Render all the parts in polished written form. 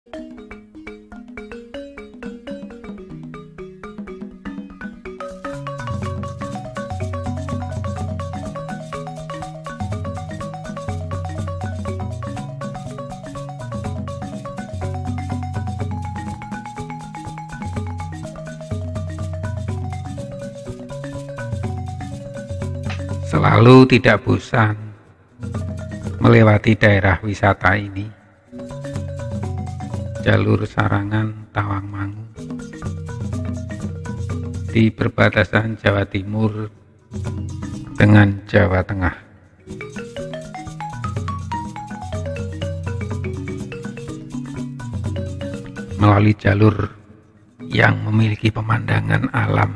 Selalu tidak bosan melewati daerah wisata ini, jalur Sarangan Tawangmangu di perbatasan Jawa Timur dengan Jawa Tengah. Melalui jalur yang memiliki pemandangan alam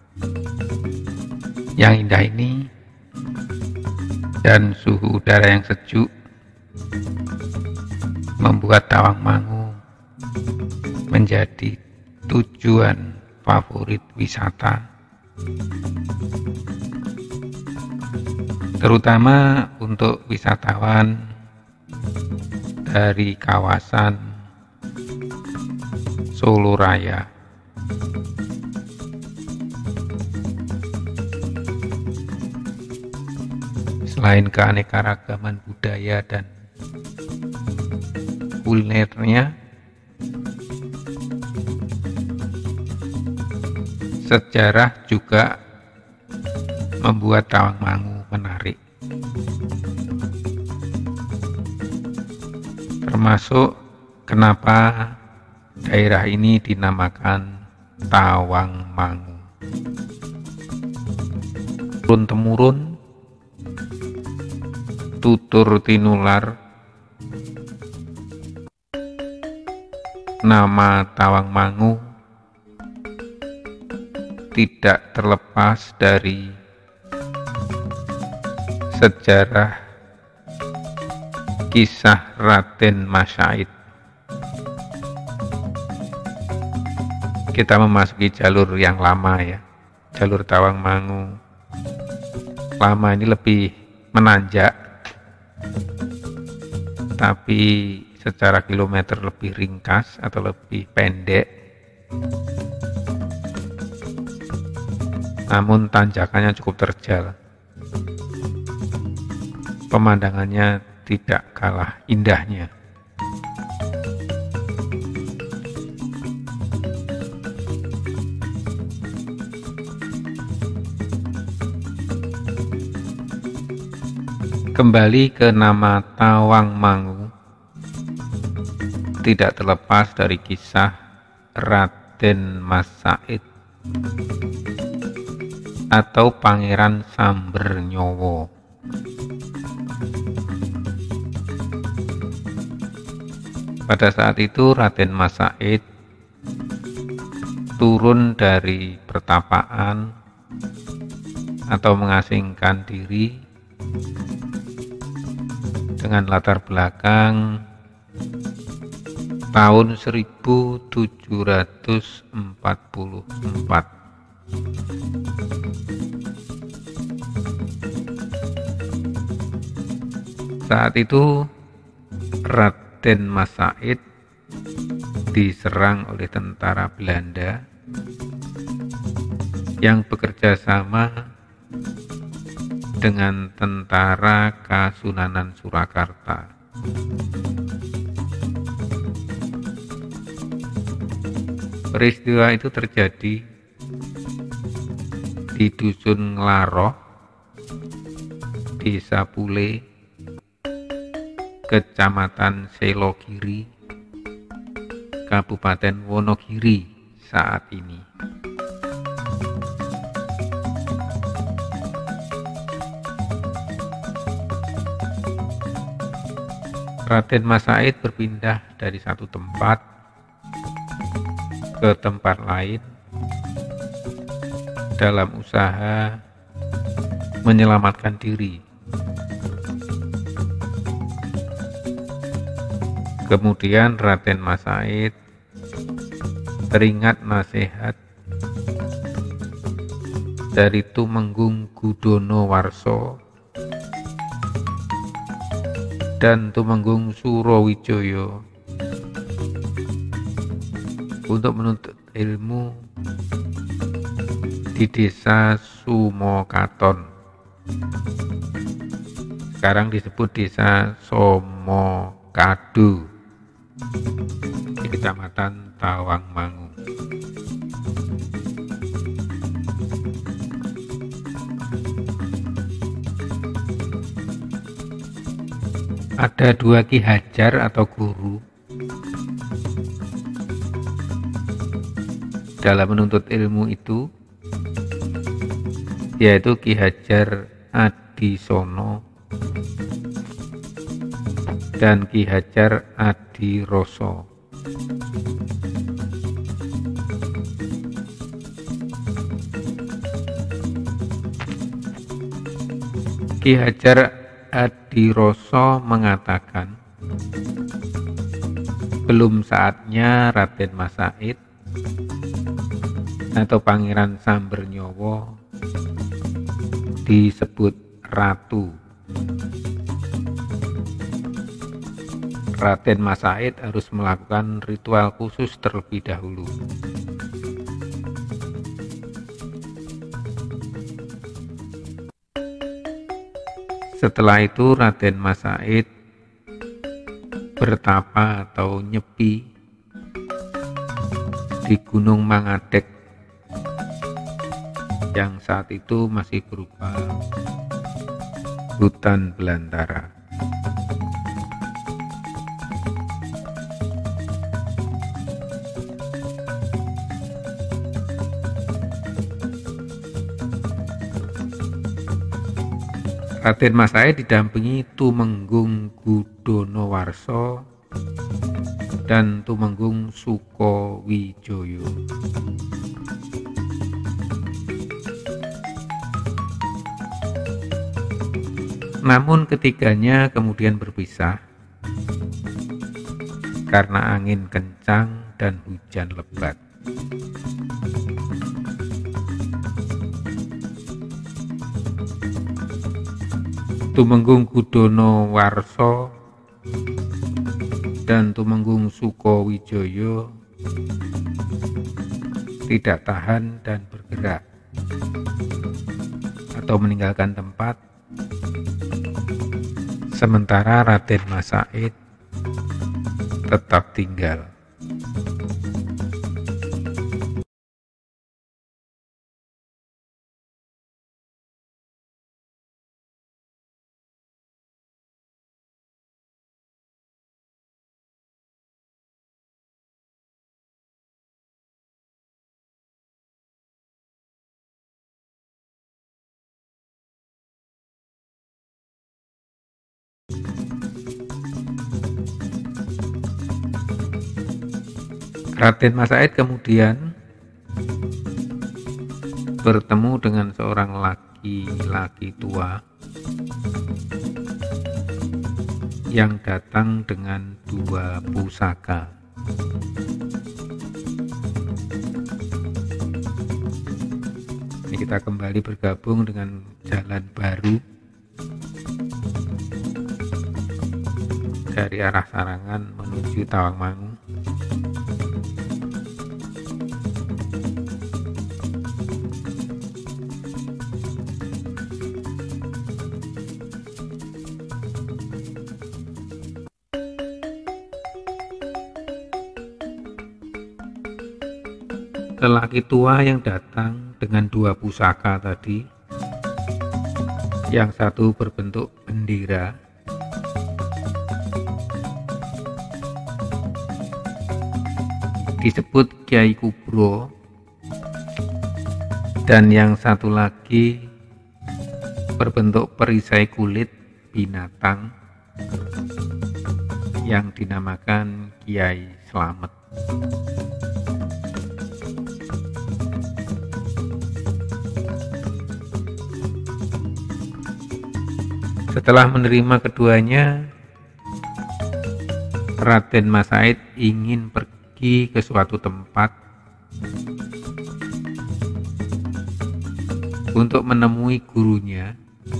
yang indah ini dan suhu udara yang sejuk membuat Tawangmangu menjadi tujuan favorit wisata, terutama untuk wisatawan dari kawasan Solo Raya. Selain keanekaragaman budaya dan kulinernya, sejarah juga membuat Tawangmangu menarik. Termasuk kenapa daerah ini dinamakan Tawangmangu. Turun-temurun, tutur tinular, nama Tawangmangu tidak terlepas dari sejarah kisah Raden Mas Said. Kita memasuki jalur yang lama ya, jalur Tawangmangu lama ini lebih menanjak, tapi secara kilometer lebih ringkas atau lebih pendek, namun tanjakannya cukup terjal. Pemandangannya tidak kalah indahnya. Kembali ke nama Tawangmangu, tidak terlepas dari kisah Raden Mas Said atau Pangeran Sambernyowo. Pada saat itu Raden Mas Said turun dari pertapaan atau mengasingkan diri dengan latar belakang tahun 1744. Saat itu Raden Mas Said diserang oleh tentara Belanda yang bekerja sama dengan tentara Kasunanan Surakarta. Peristiwa itu terjadi di Dusun Nglaroh, Desa Pule, Kecamatan Selogiri, Kabupaten Wonogiri saat ini. Raden Mas Said berpindah dari satu tempat ke tempat lain dalam usaha menyelamatkan diri. Kemudian Raden Mas Said teringat nasihat dari Tumenggung Gudono Warso dan Tumenggung Surowijoyo untuk menuntut ilmu di desa Sumokaton. Sekarang disebut desa Somokadu di Kecamatan Tawangmangu. Ada 2 Ki Hajar atau guru dalam menuntut ilmu itu, yaitu Ki Hajar Adisono dan Ki Hajar Adiroso. Ki Hajar Adiroso mengatakan, belum saatnya Raden Mas Said atau Pangeran Sambernyowo disebut ratu. Raden Mas Said harus melakukan ritual khusus terlebih dahulu. Setelah itu Raden Mas Said bertapa atau nyepi di Gunung Mangadek yang saat itu masih berupa hutan belantara. Raden Mas Said didampingi Tumenggung Gudonowarso dan Tumenggung Sukowijoyo. Namun ketiganya kemudian berpisah karena angin kencang dan hujan lebat. Tumenggung Gudonowarso dan Tumenggung Sukowijoyo tidak tahan dan bergerak atau meninggalkan tempat, sementara Raden Mas Said tetap tinggal. Raden Mas Said kemudian bertemu dengan seorang laki-laki tua yang datang dengan 2 pusaka. Ini kita kembali bergabung dengan jalan baru dari arah Sarangan menuju Tawangmangu. Lelaki tua yang datang dengan 2 pusaka tadi, yang satu berbentuk bendera, disebut Kyai Kubro, dan yang satu lagi berbentuk perisai kulit binatang yang dinamakan Kiai Slamet. Setelah menerima keduanya, Raden Mas Said ingin pergi ke suatu tempat untuk menemui gurunya,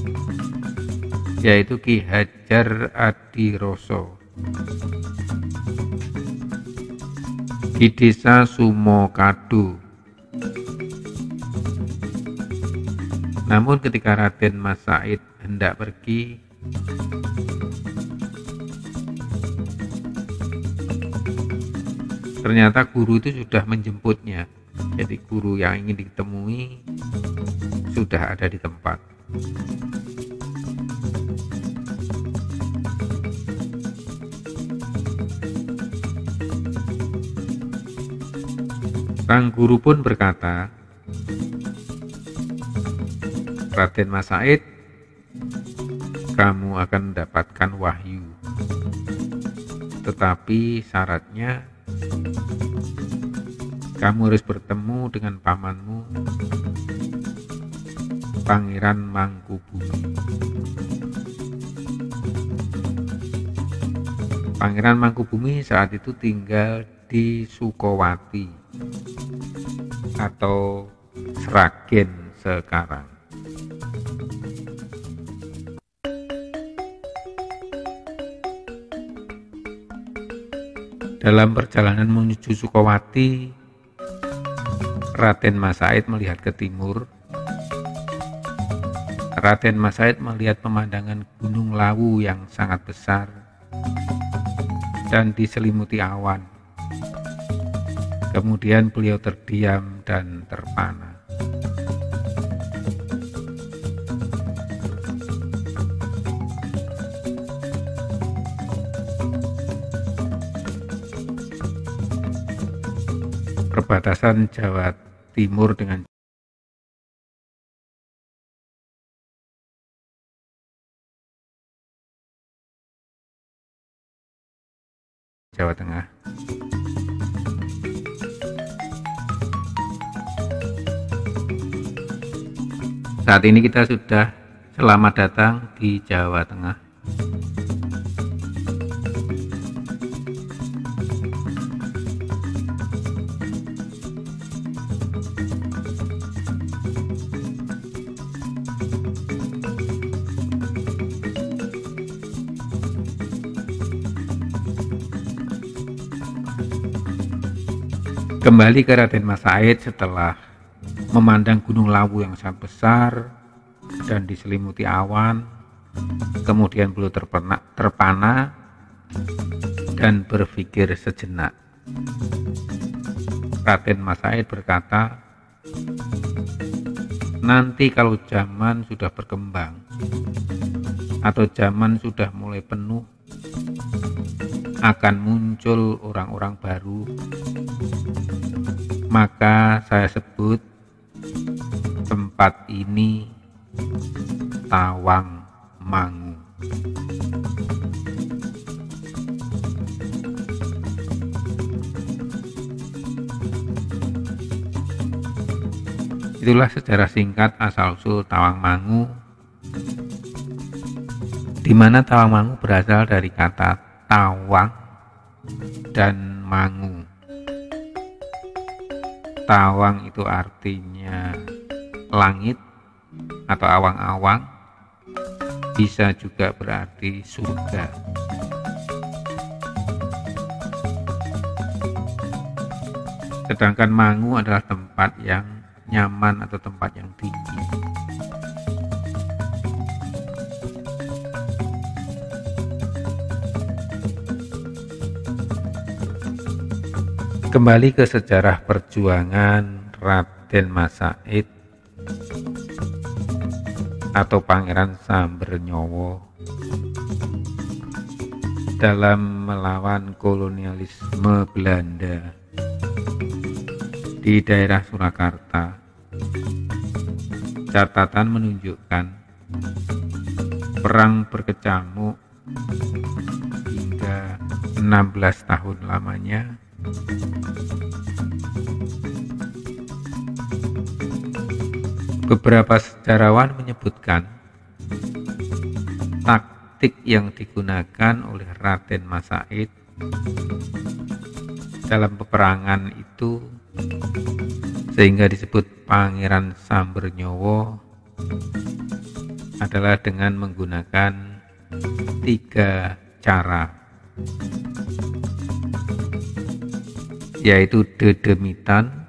yaitu Ki Hajar Adiroso. di desa Sumokado. Namun ketika Raden Mas Said hendak pergi, ternyata guru itu sudah menjemputnya. Jadi guru yang ingin ditemui sudah ada di tempat. Sang guru pun berkata, Raden Mas Said, kamu akan mendapatkan wahyu. Tetapi syaratnya kamu harus bertemu dengan pamanmu, Pangeran Mangkubumi. Pangeran Mangkubumi saat itu tinggal di Sukowati atau Sragen sekarang. Dalam perjalanan menuju Sukowati, Raden Mas Said melihat ke timur. Raden Mas Said melihat pemandangan Gunung Lawu yang sangat besar dan diselimuti awan. Kemudian beliau terdiam dan terpana. Perbatasan Jawa Timur dengan Jawa Tengah. Saat ini kita sudah selamat datang di Jawa Tengah. Kembali ke Raden Mas Said setelah memandang Gunung Lawu yang sangat besar dan diselimuti awan, kemudian beliau terpana dan berpikir sejenak. Raden Mas Said berkata, nanti kalau zaman sudah berkembang atau zaman sudah mulai penuh, akan muncul orang-orang baru, maka saya sebut tempat ini Tawang Mangu. Itulah sejarah singkat asal-usul Tawang Mangu, di mana Tawang Mangu berasal dari kata tawang dan mangu. Tawang itu artinya langit atau awang-awang, bisa juga berarti surga. Sedangkan mangu adalah tempat yang nyaman atau tempat yang tinggi. Kembali ke sejarah perjuangan Raden Mas Said atau Pangeran Sambernyowo dalam melawan kolonialisme Belanda di daerah Surakarta. Catatan menunjukkan perang berkecamuk hingga 16 tahun lamanya. Beberapa sejarawan menyebutkan taktik yang digunakan oleh Raden Mas Said dalam peperangan itu sehingga disebut Pangeran Sambernyowo adalah dengan menggunakan 3 cara. yaitu Dedemitan,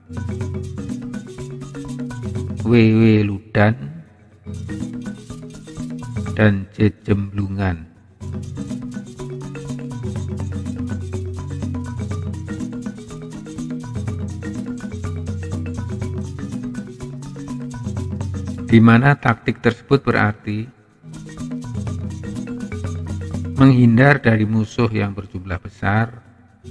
Weweludan, dan Jejemblungan. Di mana taktik tersebut berarti menghindar dari musuh yang berjumlah besar,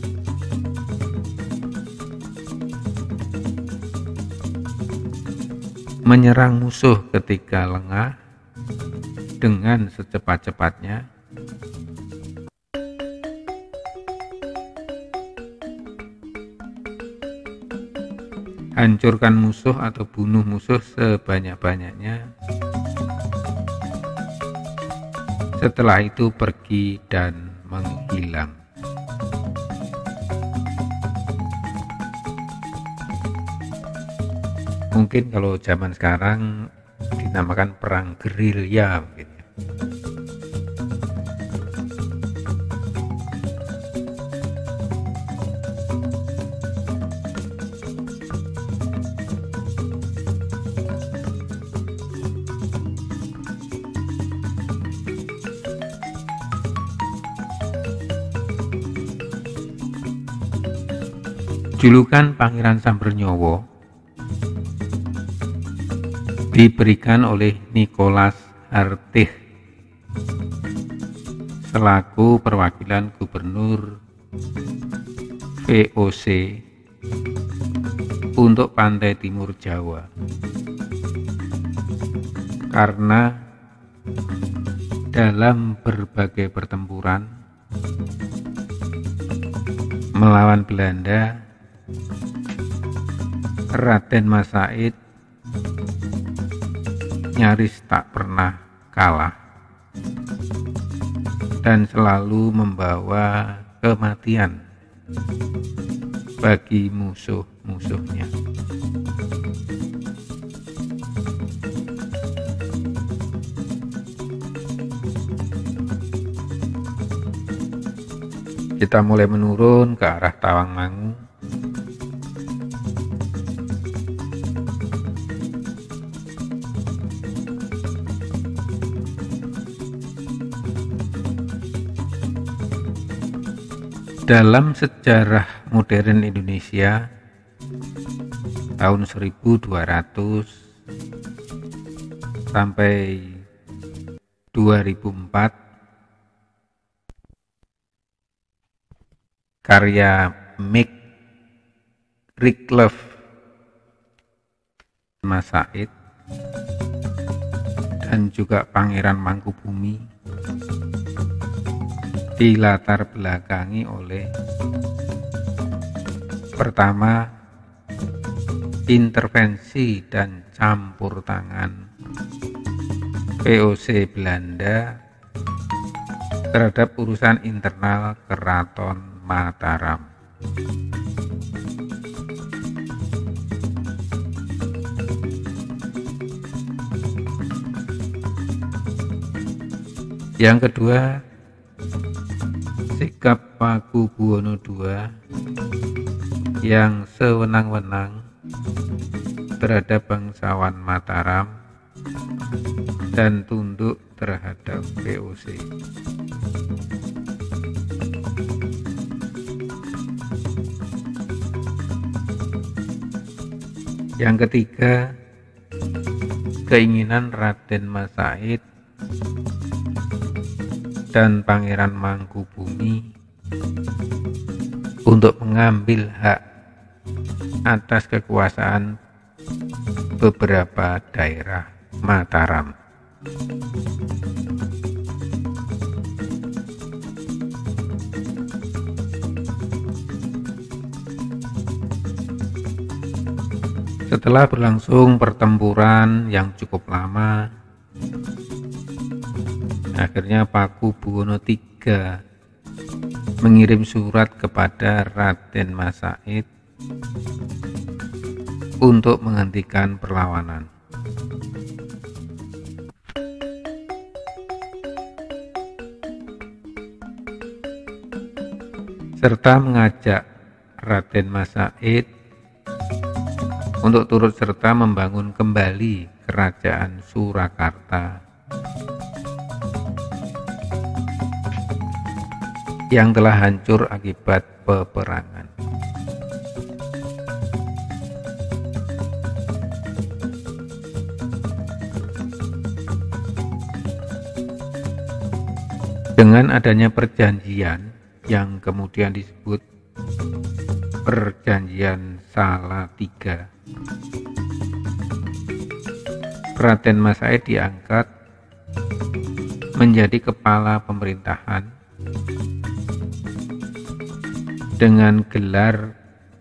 menyerang musuh ketika lengah dengan secepat-cepatnya, hancurkan musuh atau bunuh musuh sebanyak-banyaknya, setelah itu pergi dan menghilang. Mungkin kalau zaman sekarang dinamakan perang gerilya mungkin. Julukan Pangeran Sambernyowo diberikan oleh Nicholas Hartih selaku perwakilan Gubernur VOC untuk pantai timur Jawa, karena dalam berbagai pertempuran melawan Belanda, Raden Mas Said nyaris tak pernah kalah dan selalu membawa kematian bagi musuh-musuhnya. Kita mulai menurun ke arah Tawangmangu. Dalam sejarah modern Indonesia tahun 1200 sampai 2004, karya Mick Rickleff Mas Said dan juga Pangeran Mangkubumi dilatar belakangi oleh pertama, intervensi dan campur tangan VOC Belanda terhadap urusan internal Keraton Mataram. Yang kedua, sikap Pakubuwono II yang sewenang-wenang terhadap bangsawan Mataram dan tunduk terhadap VOC. Yang ketiga, keinginan Raden Mas Said dan Pangeran Mangkubumi untuk mengambil hak atas kekuasaan beberapa daerah Mataram. Setelah berlangsung pertempuran yang cukup lama, akhirnya Pakubuwono III mengirim surat kepada Raden Mas Said untuk menghentikan perlawanan. Serta mengajak Raden Mas Said untuk turut serta membangun kembali Kerajaan Surakarta yang telah hancur akibat peperangan. Dengan adanya perjanjian yang kemudian disebut Perjanjian Salatiga, Raden Mas Said diangkat menjadi kepala pemerintahan dengan gelar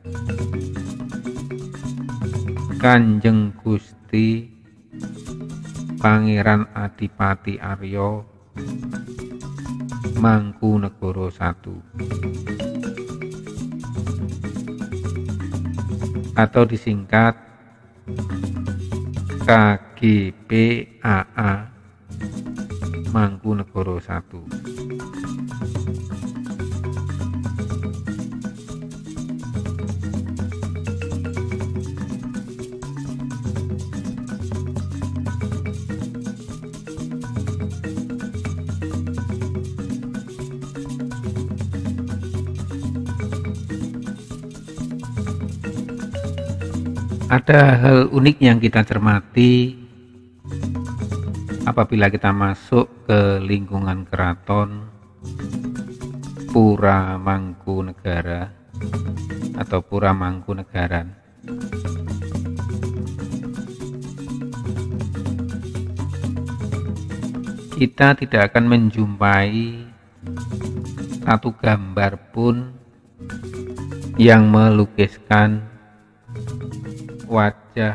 Kanjeng Gusti Pangeran Adipati Arya Mangkunegara I atau disingkat KGPAA Mangkunegara I. Ada hal unik yang kita cermati apabila kita masuk ke lingkungan keraton Pura Mangkunegara atau Pura Mangkunegaran. Kita tidak akan menjumpai satu gambar pun yang melukiskan wajah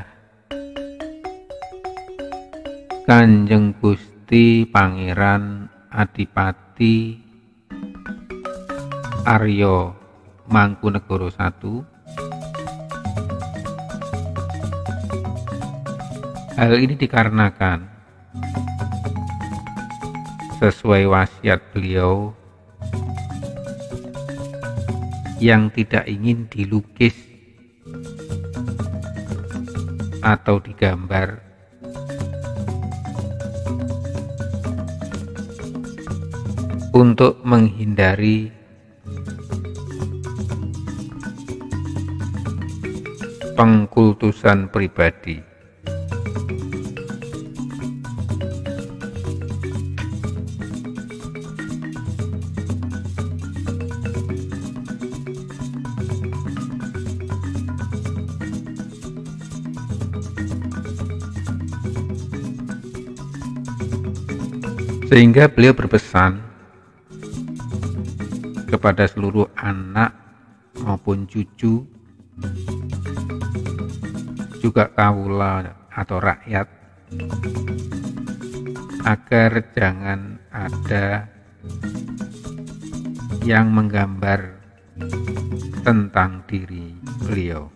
Kanjeng Gusti Pangeran Adipati Arya Mangkunegara I Hal ini dikarenakan sesuai wasiat beliau yang tidak ingin dilukis atau digambar untuk menghindari pengkultusan pribadi. Sehingga beliau berpesan kepada seluruh anak maupun cucu, juga kawula atau rakyat, agar jangan ada yang menggambar tentang diri beliau.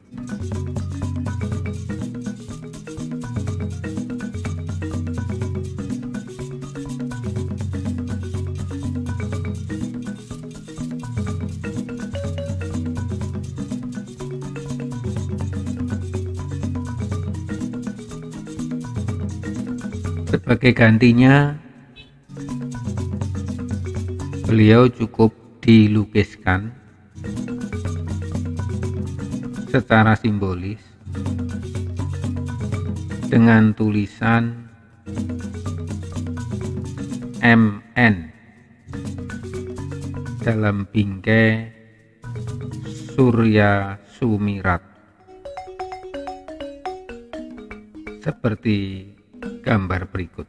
Sebagai gantinya, beliau cukup dilukiskan secara simbolis dengan tulisan MN dalam bingkai Surya Sumirat seperti gambar berikut.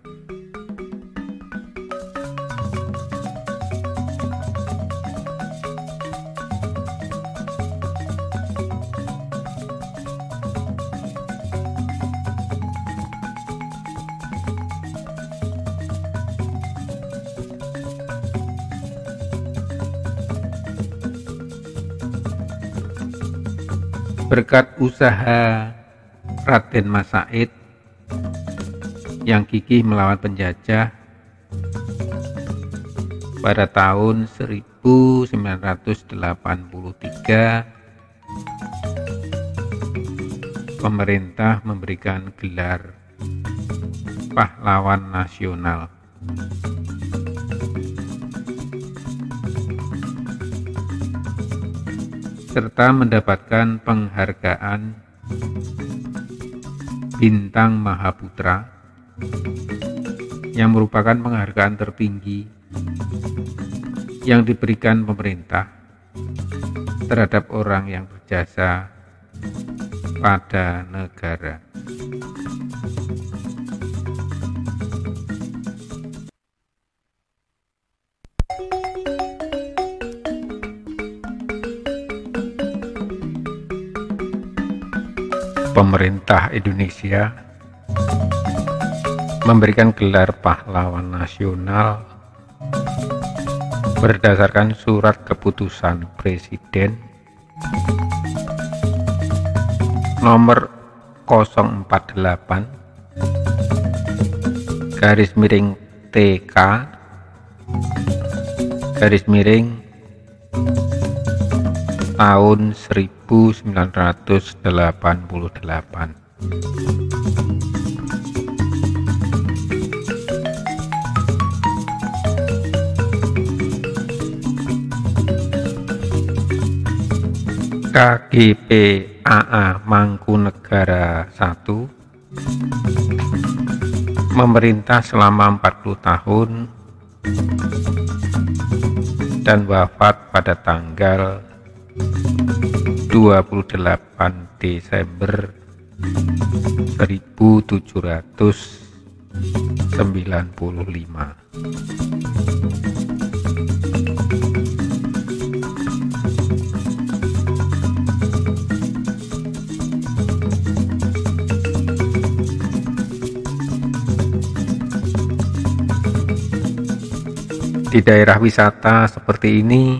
Berkat usaha Raden Mas Said yang gigih melawan penjajah pada tahun 1983 pemerintah memberikan gelar pahlawan nasional. Serta mendapatkan penghargaan Bintang Mahaputra yang merupakan penghargaan tertinggi yang diberikan pemerintah terhadap orang yang berjasa pada negara. Pemerintah Indonesia memberikan gelar pahlawan nasional berdasarkan surat keputusan Presiden nomor 048/TK tahun 1988. KGP-AA Mangkunegara I memerintah selama 40 tahun dan wafat pada tanggal 28 Desember 1795. Di daerah wisata seperti ini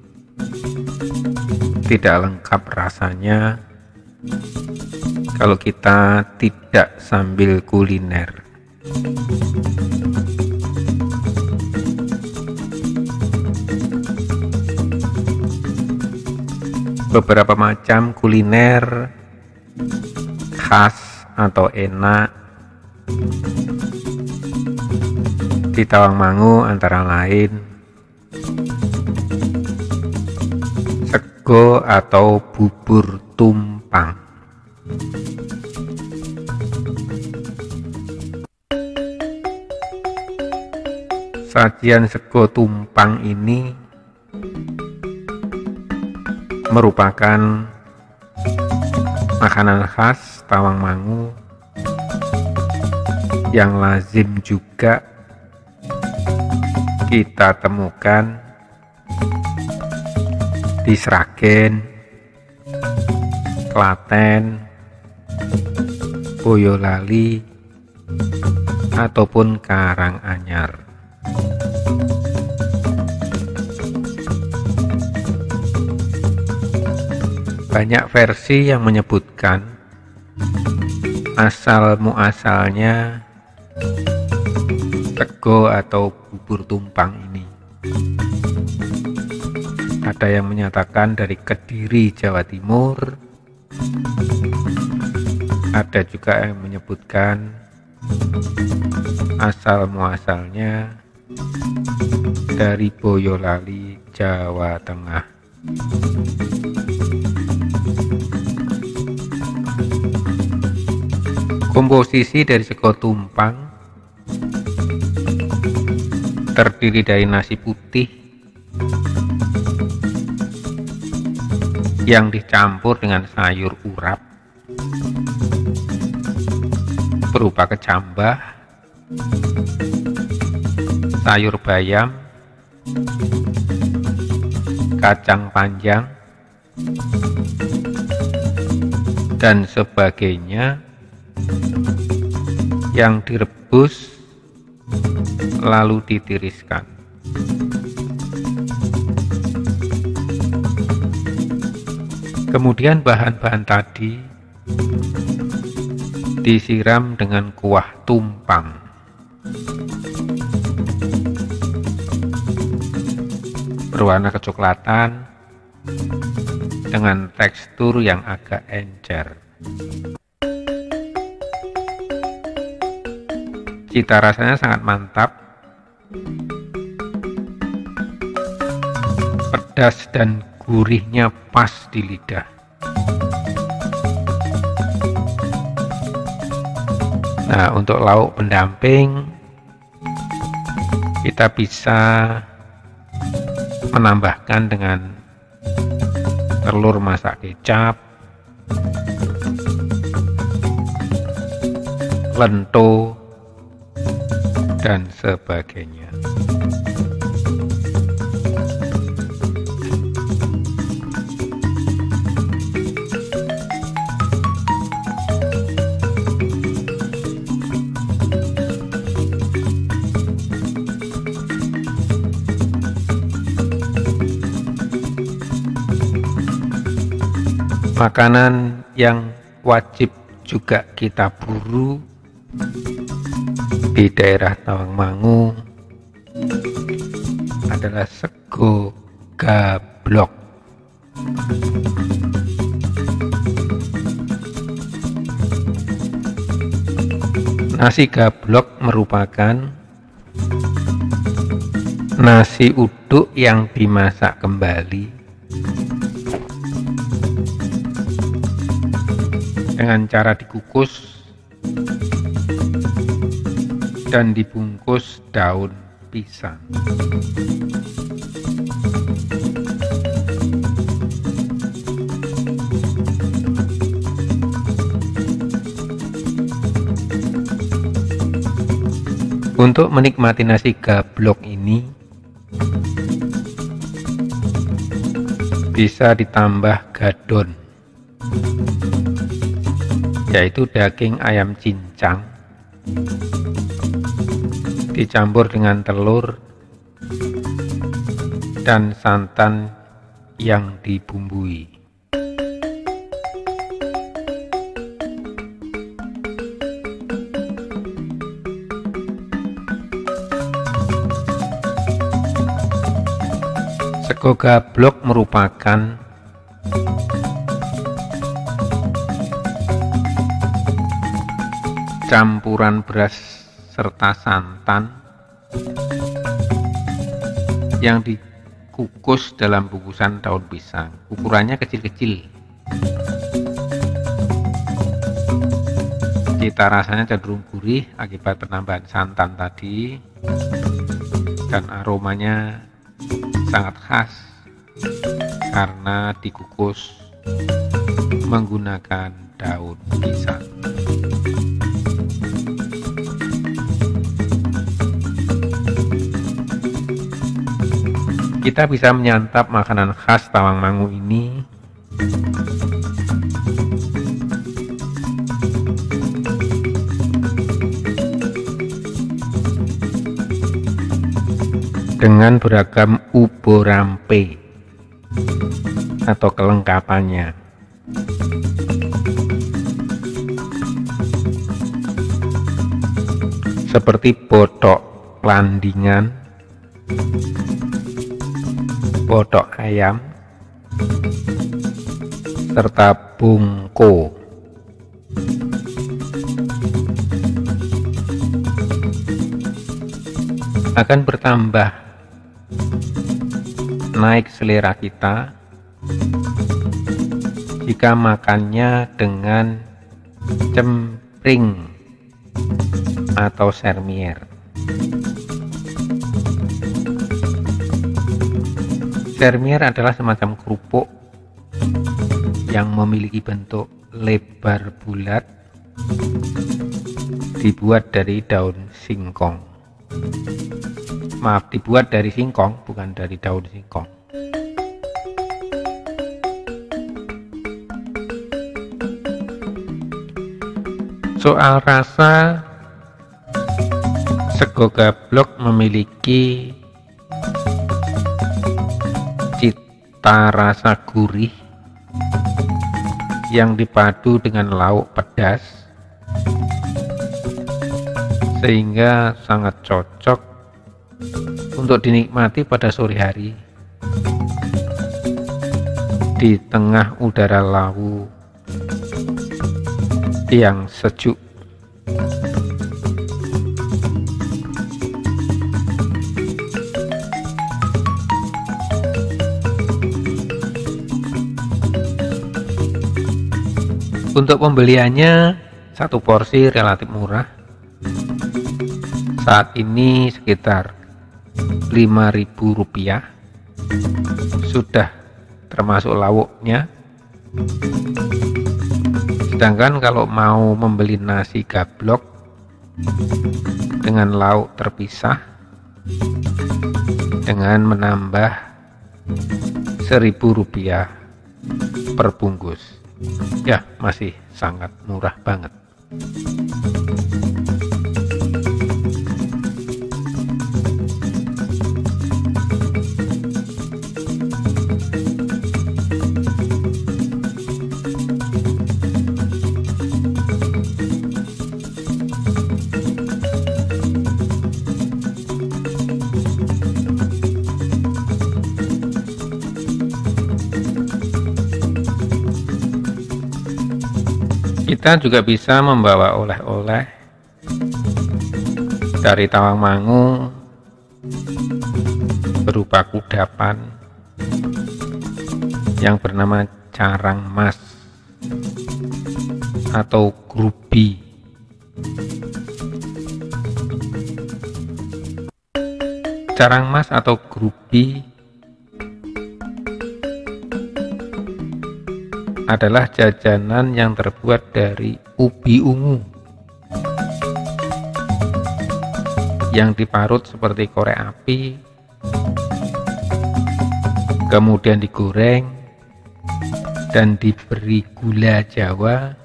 tidak lengkap rasanya kalau kita tidak sambil kuliner. Beberapa macam kuliner khas atau enak di Tawangmangu antara lain sego atau bubur tumpang. Sajian sego tumpang ini merupakan makanan khas Tawangmangu yang lazim juga kita temukan di Sragen, Klaten, Boyolali, ataupun Karanganyar. Banyak versi yang menyebutkan asal muasalnya sego atau bubur tumpang ini. Ada yang menyatakan dari Kediri, Jawa Timur. Ada juga yang menyebutkan asal muasalnya dari Boyolali, Jawa Tengah. Komposisi dari sego tumpang terdiri dari nasi putih yang dicampur dengan sayur urap berupa kecambah, sayur bayam, kacang panjang, dan sebagainya yang direbus lalu ditiriskan. Kemudian bahan-bahan tadi disiram dengan kuah tumpang. Berwarna kecoklatan dengan tekstur yang agak encer. Cita rasanya sangat mantap, pedas dan gurihnya pas di lidah. Nah, untuk lauk pendamping kita bisa menambahkan dengan telur masak kecap, lento, dan sebagainya. Makanan yang wajib juga kita buru di daerah Tawangmangu adalah sego gablok. Nasi gablok merupakan nasi uduk yang dimasak kembali dengan cara dikukus dan dibungkus daun pisang. Untuk menikmati nasi gablok ini bisa ditambah gadon, yaitu daging ayam cincang dicampur dengan telur dan santan yang dibumbui. Sego gablok merupakan campuran beras serta santan yang dikukus dalam bungkusan daun pisang. Ukurannya kecil-kecil. Cita rasanya cenderung gurih akibat penambahan santan tadi, dan aromanya sangat khas karena dikukus menggunakan daun pisang. Kita bisa menyantap makanan khas Tawangmangu ini dengan beragam ubo rampe atau kelengkapannya. Seperti botok landingan, botok ayam, serta bungko. Akan bertambah naik selera kita jika makannya dengan cempring atau sermier. Sermier adalah semacam kerupuk yang memiliki bentuk lebar bulat, dibuat dari daun singkong. Maaf, dibuat dari singkong, bukan dari daun singkong. Soal rasa, sego gablok memiliki cita rasa gurih yang dipadu dengan lauk pedas, sehingga sangat cocok untuk dinikmati pada sore hari di tengah udara lawu yang sejuk. Untuk pembeliannya, satu porsi relatif murah. Saat ini sekitar Rp5.000, sudah termasuk lauknya. Sedangkan kalau mau membeli nasi gablok dengan lauk terpisah dengan menambah Rp1.000 per bungkus, ya masih sangat murah banget. Kita juga bisa membawa oleh-oleh dari Tawangmangu berupa kudapan yang bernama carang mas atau grubi. Carang mas atau grubi adalah jajanan yang terbuat dari ubi ungu yang diparut seperti korek api, kemudian digoreng dan diberi gula Jawa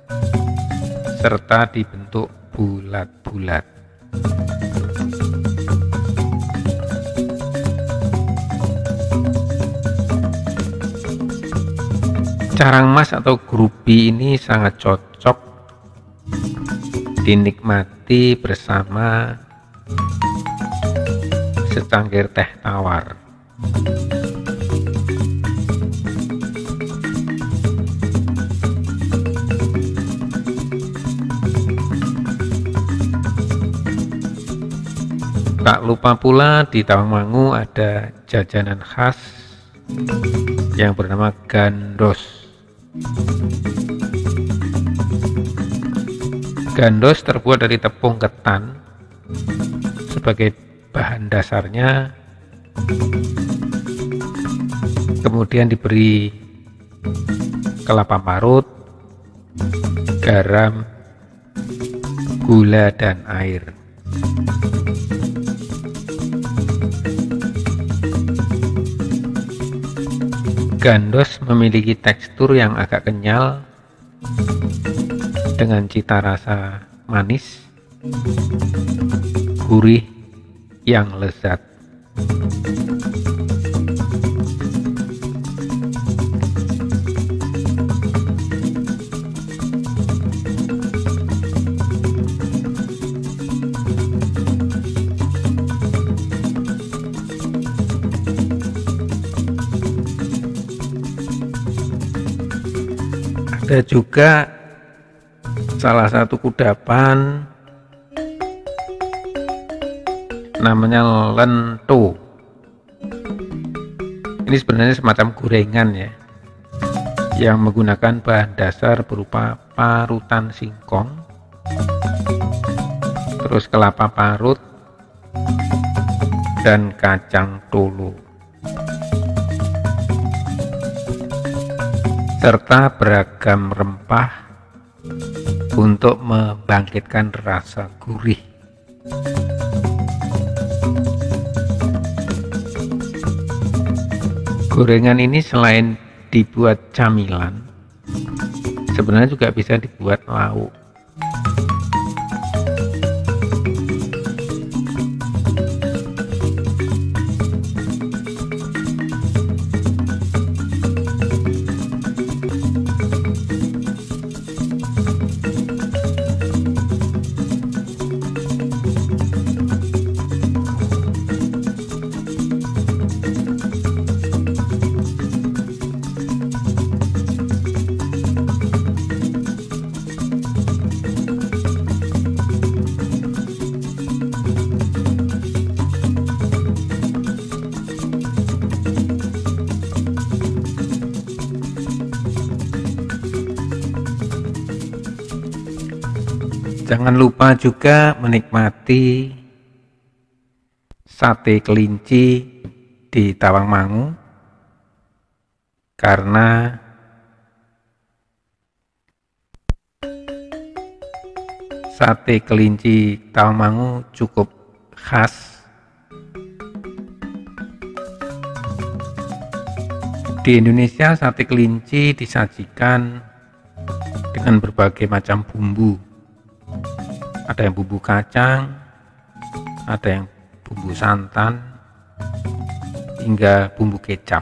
serta dibentuk bulat-bulat. Carang mas atau grubi ini sangat cocok dinikmati bersama secangkir teh tawar. Tak lupa pula di Tawangmangu ada jajanan khas yang bernama gandos. Gandos terbuat dari tepung ketan sebagai bahan dasarnya, kemudian diberi kelapa parut, garam, gula, dan air. Gandos memiliki tekstur yang agak kenyal dengan cita rasa manis, gurih yang lezat. Ada juga salah satu kudapan namanya lento. Ini sebenarnya semacam gorengan ya, yang menggunakan bahan dasar berupa parutan singkong, terus kelapa parut, dan kacang tolo, serta beragam rempah untuk membangkitkan rasa gurih. Gorengan ini selain dibuat camilan, sebenarnya juga bisa dibuat lauk. Jangan lupa juga menikmati sate kelinci di Tawangmangu, karena sate kelinci Tawangmangu cukup khas. Di Indonesia, sate kelinci disajikan dengan berbagai macam bumbu. Ada yang bumbu kacang, ada yang bumbu santan, hingga bumbu kecap.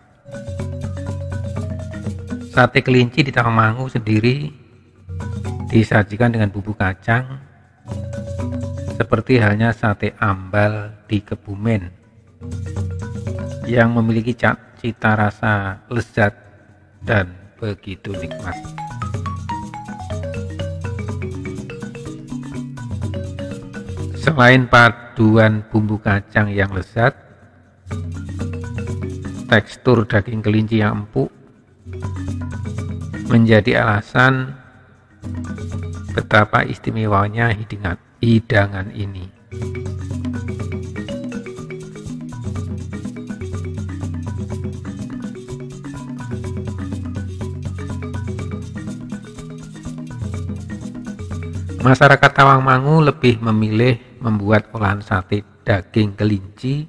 Sate kelinci di Tawangmangu sendiri disajikan dengan bumbu kacang, seperti halnya sate ambal di Kebumen yang memiliki cita rasa lezat dan begitu nikmat. Selain paduan bumbu kacang yang lezat, tekstur daging kelinci yang empuk menjadi alasan betapa istimewanya hidangan ini. Masyarakat Tawangmangu lebih memilih membuat olahan sate daging kelinci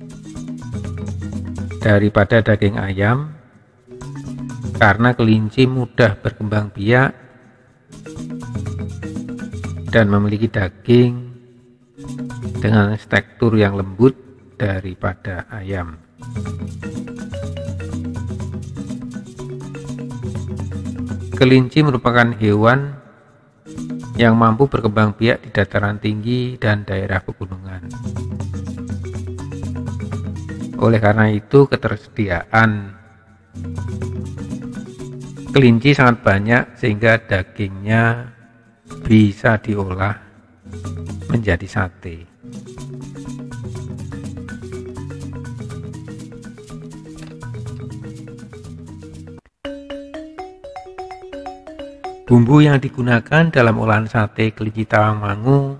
daripada daging ayam, karena kelinci mudah berkembang biak dan memiliki daging dengan tekstur yang lembut daripada ayam. Kelinci merupakan hewan yang mampu berkembang biak di dataran tinggi dan daerah pegunungan. Oleh karena itu, ketersediaan kelinci sangat banyak sehingga dagingnya bisa diolah menjadi sate. Bumbu yang digunakan dalam olahan sate kelinci Tawangmangu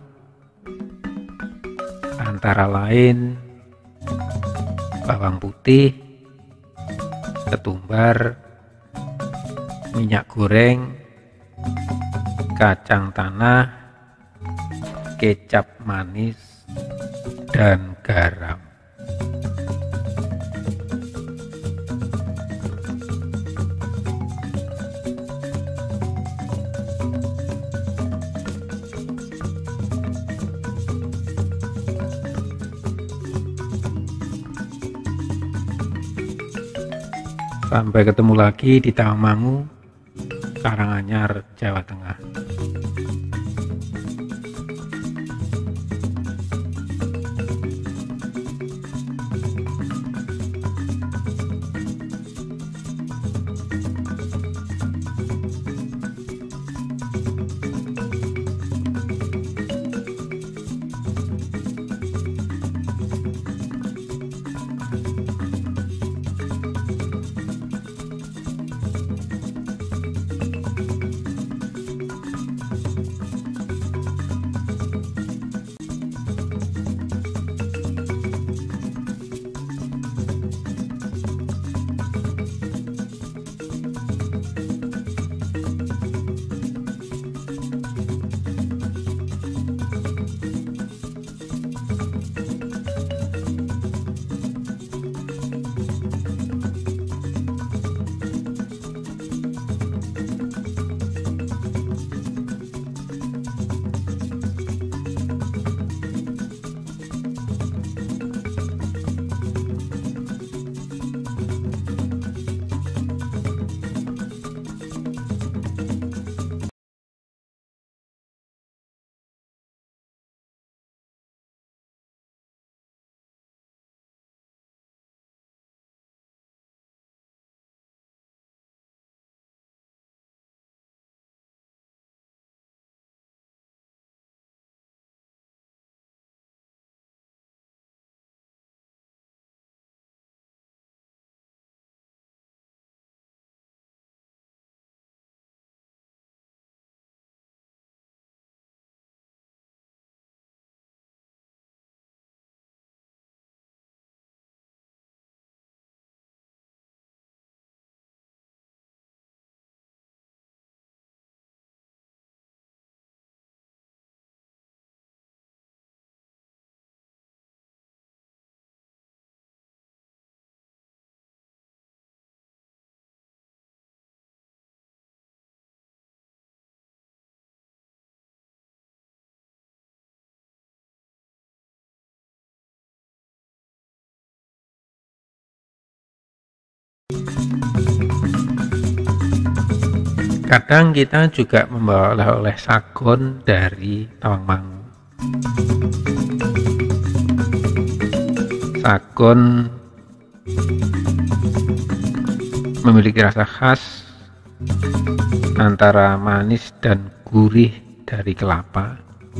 antara lain bawang putih, ketumbar, minyak goreng, kacang tanah, kecap manis, dan garam. Sampai ketemu lagi di Tawangmangu, Karanganyar, Jawa Tengah. Kadang kita juga membawa oleh-oleh sagon dari Tawangmangu. Sagon memiliki rasa khas antara manis dan gurih dari kelapa.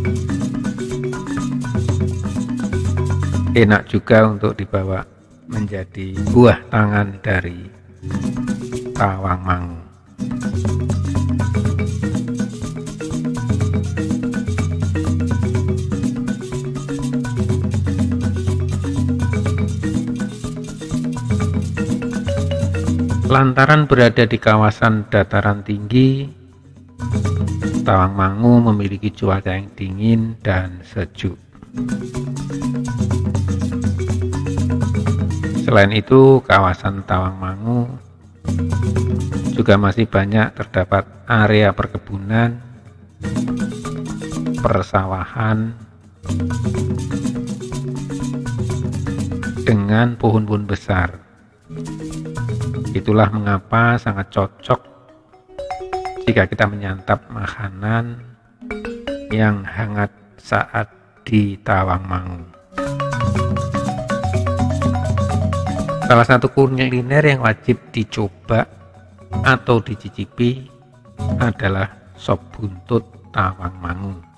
Enak juga untuk dibawa menjadi buah tangan dari Tawangmangu. Lantaran berada di kawasan dataran tinggi, Tawangmangu memiliki cuaca yang dingin dan sejuk. Selain itu, kawasan Tawangmangu juga masih banyak terdapat area perkebunan, persawahan, dengan pohon-pohon besar. Itulah mengapa sangat cocok jika kita menyantap makanan yang hangat saat di Tawangmangu. Salah satu kuliner yang wajib dicoba atau dicicipi adalah sop buntut Tawangmangu.